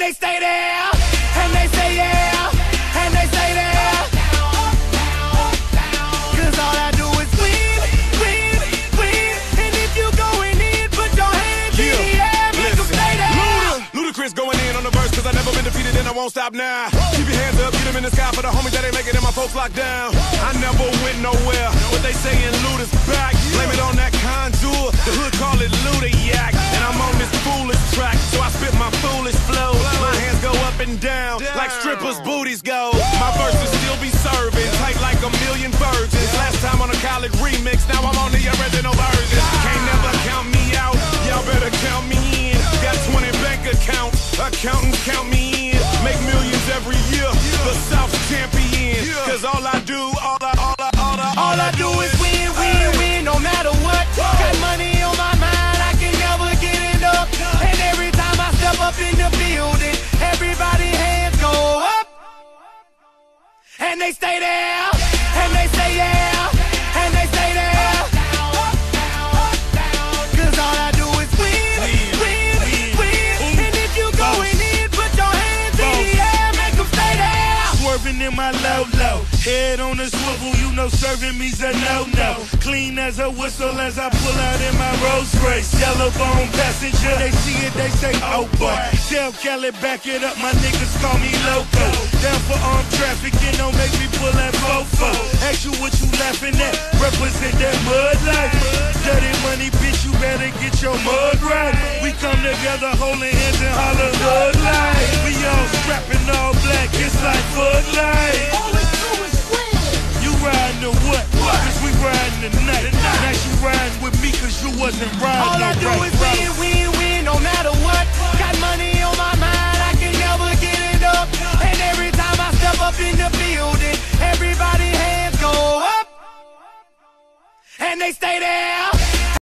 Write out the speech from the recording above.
they stay there, and they say yeah, and they say there. Cause all I do is win, win, win. And if you going in, put your hands in the air, make them stay there. Ludacris going in on the verse, cause I never been defeated and I won't stop now. Keep your hands up, get them in the sky for the homies that ain't making it, my folks locked down. I never went nowhere, what they saying Luda's back. Blame it on that contour, the hood call it Luda Yak. And I'm on this foolish track, so I spit my foolish flow. My hands go up and down, like strippers' booties go. My verses still be serving, tight like a million virgins. Last time on a Khaled remix, now I'm on the original version. Can't never count me out, y'all better count me in. Got 20 bank accounts, accountants count me in. Make millions every year, the South's champion. Cause all I do is win, win, win, no matter what. Got money on my mind, I can never get enough. And every time I step up in the building, everybody hands go up. And they stay there, and they say yeah, and they stay there. Cause all I do is win, win, win. And if you going in, put your hands in the air, make them stay there. Swerving in my low, head on a swivel, you know serving me's a no-no. Clean as a whistle as I pull out in my Rolls Royce. Yellow bone passenger, they see it, they say, oh boy. Tell Khaled, back it up, my niggas call me loco. Down for armed trafficking, don't make me pull that fofo. Ask you what you laughing at, represent that mud life. Dirty money, bitch, you better get your mud right. We come together holding hands and holler hood life. We all strapping all black, it's like Bud Light. All we do is win. You riding to what? Cause we riding tonight. Now you riding with me cause you wasn't riding. All I do is win, win, win, no matter what. Got money on my mind, I can never get it up. And every time I step up in the building, everybody hands go up. And they stay there.